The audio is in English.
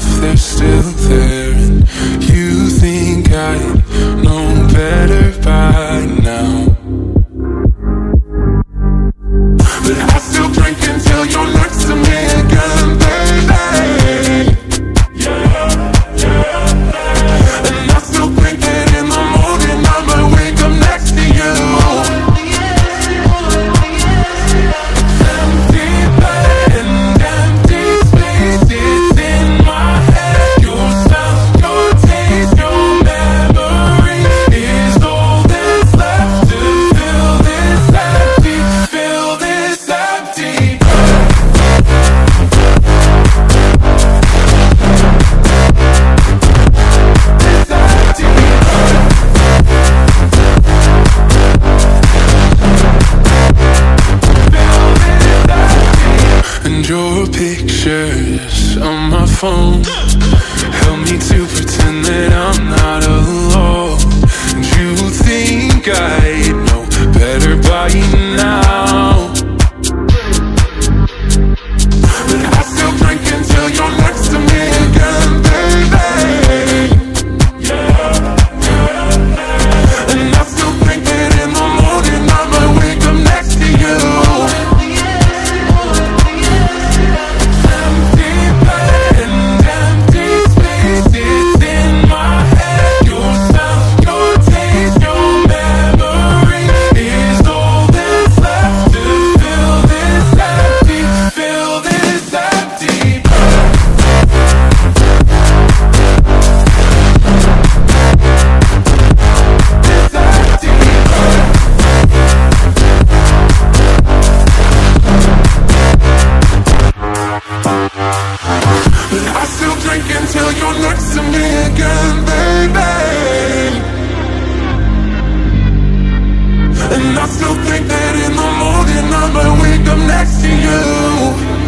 they're still there. And you think I'd know better by now, but I still drink until you're next to me again, baby. And I still think that in the morning I might wake up next to you. Empty bed and empty spaces in my head. Your sound, your taste, your memory is all that's left to fill this empty, fill this empty. And your pictures on my phone help me to pretend that I'm not alone. And you think I know better by now, but I still drink until you're next to me again, baby. And I still think that in the morning I might wake up next to you. Empty bed and empty spaces in my head. Your sound, your taste, your memory is all that's left to fill this empty, fill this empty. This empty. But I still drink until you're next to me again, baby. And I still think that in the morning I might wake up next to you.